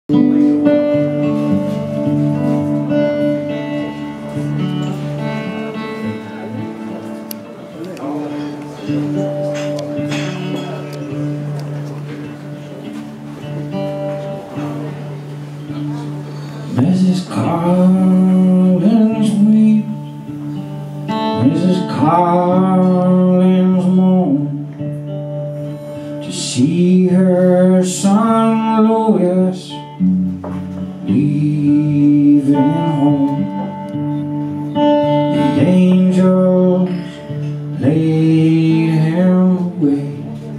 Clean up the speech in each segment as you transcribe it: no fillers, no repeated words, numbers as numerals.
Mrs. Collins weep, Mrs. Collins moan to see her son Louis leaving home. The angels laid him away.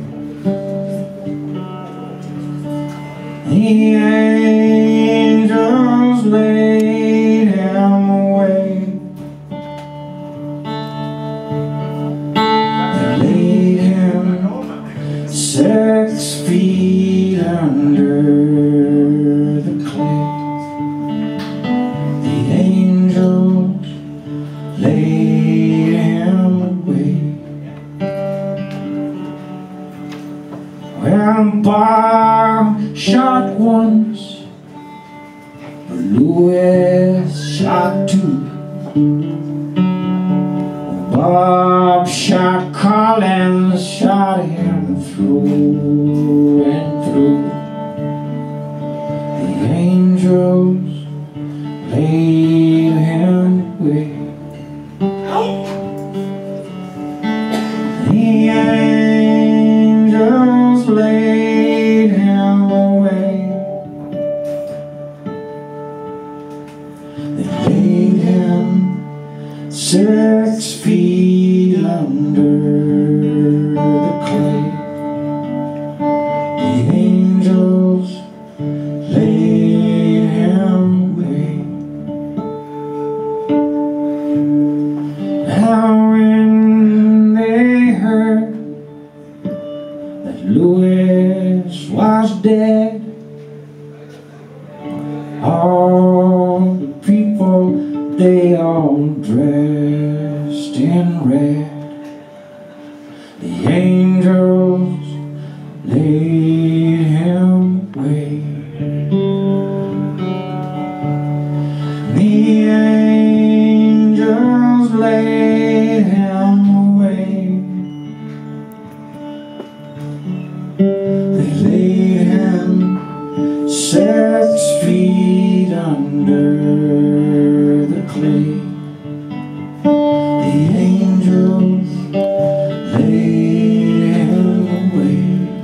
The angels laid him away. They laid him 6 feet under the clay. The angels laid him away. Well, Bob shot once, Louis shot 2. Bob shot Collins, shot him through and through. The angels laid him away. The angels laid him away. They laid him 6 feet under the clay. The angels laid him away. Now when they heard that Louis was dead, all the people, they all dressed in red. The angels laid him away. The angels laid him away. They laid him 6 feet under the clay. The angels laid him away.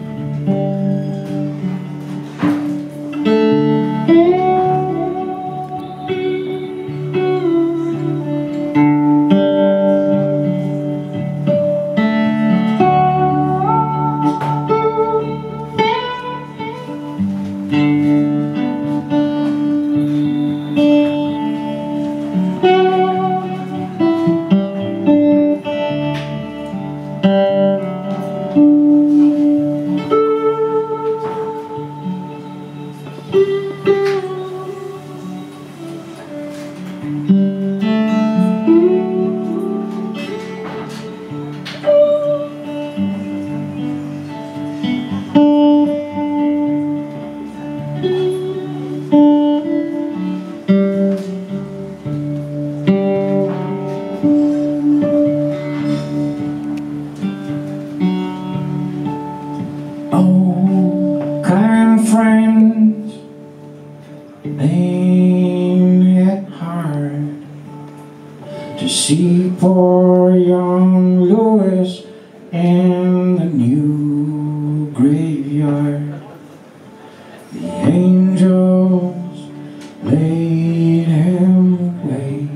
See poor young Louis in the new graveyard. The angels laid him away.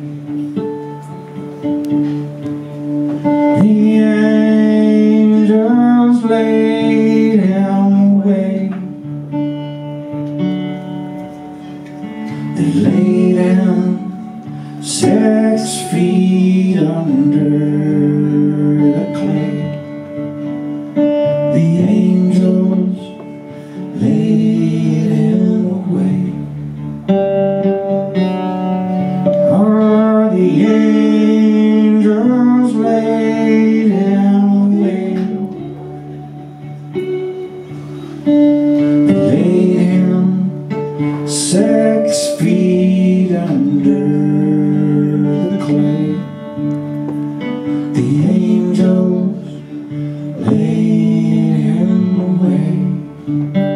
The angels laid him away. They laid him 6 feet under the clay. The angels laid him away. Oh, the angels laid him away. They laid him 6 feet under the clay. The angels laid him away.